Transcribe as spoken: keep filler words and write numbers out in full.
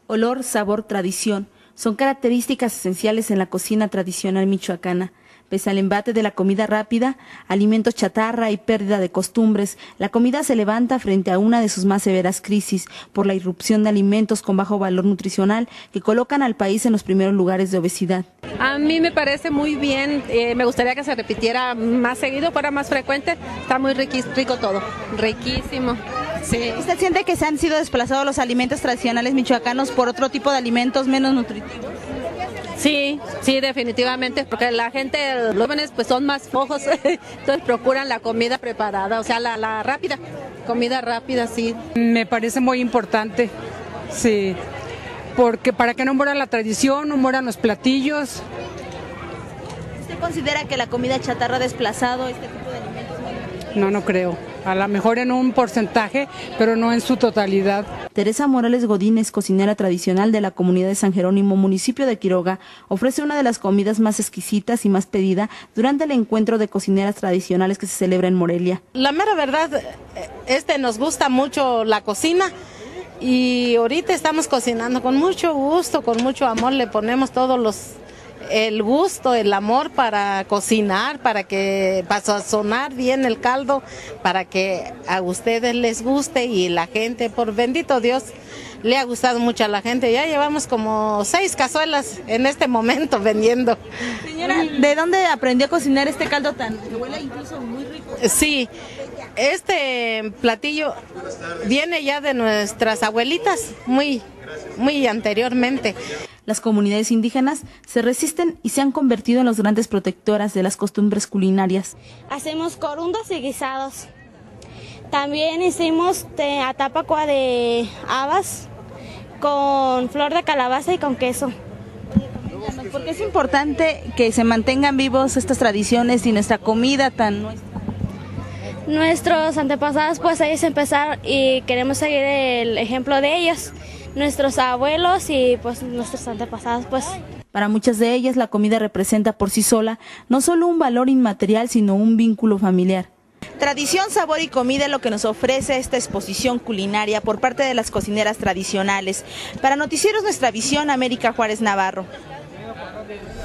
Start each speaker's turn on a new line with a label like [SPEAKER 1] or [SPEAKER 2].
[SPEAKER 1] Olor, sabor, tradición son características esenciales en la cocina tradicional michoacana. Pese al embate de la comida rápida, alimentos chatarra y pérdida de costumbres, la comida se levanta frente a una de sus más severas crisis por la irrupción de alimentos con bajo valor nutricional que colocan al país en los primeros lugares de obesidad.
[SPEAKER 2] A mí me parece muy bien, eh, me gustaría que se repitiera más seguido, fuera más frecuente, está muy riqui, rico todo, riquísimo. Sí.
[SPEAKER 1] ¿Usted siente que se han sido desplazados los alimentos tradicionales michoacanos por otro tipo de alimentos menos nutritivos?
[SPEAKER 2] Sí, sí, definitivamente, porque la gente, los jóvenes pues son más flojos, entonces procuran la comida preparada, o sea, la, la rápida, comida rápida, sí.
[SPEAKER 3] Me parece muy importante, sí, porque para que no muera la tradición, no mueran los platillos.
[SPEAKER 1] ¿Usted considera que la comida chatarra ha desplazado este tipo de alimentos?
[SPEAKER 3] No, no creo. A lo mejor en un porcentaje, pero no en su totalidad.
[SPEAKER 1] Teresa Morales Godínez, cocinera tradicional de la comunidad de San Jerónimo, municipio de Quiroga, ofrece una de las comidas más exquisitas y más pedida durante el encuentro de cocineras tradicionales que se celebra en Morelia.
[SPEAKER 4] La mera verdad, este nos gusta mucho la cocina y ahorita estamos cocinando con mucho gusto, con mucho amor, le ponemos todos los el gusto, el amor para cocinar, para que para sazonar bien el caldo, para que a ustedes les guste y la gente, por bendito Dios, le ha gustado mucho a la gente. Ya llevamos como seis cazuelas en este momento vendiendo.
[SPEAKER 1] Señora, ¿de dónde aprendió a cocinar este caldo tan que huele incluso muy rico?
[SPEAKER 4] Sí, este platillo viene ya de nuestras abuelitas, muy, muy anteriormente.
[SPEAKER 1] Las comunidades indígenas se resisten y se han convertido en las grandes protectoras de las costumbres culinarias.
[SPEAKER 5] Hacemos corundos y guisados. También hicimos atapacua de habas con flor de calabaza y con queso.
[SPEAKER 1] ¿Por qué es importante que se mantengan vivos estas tradiciones y nuestra comida tan nuestra?
[SPEAKER 5] Nuestros antepasados, pues ellos empezaron y queremos seguir el ejemplo de ellos. Nuestros abuelos y pues nuestros antepasados, pues.
[SPEAKER 1] Para muchas de ellas la comida representa por sí sola no solo un valor inmaterial, sino un vínculo familiar. Tradición, sabor y comida es lo que nos ofrece esta exposición culinaria por parte de las cocineras tradicionales. Para Noticieros Nuestra Visión, América Juárez Navarro.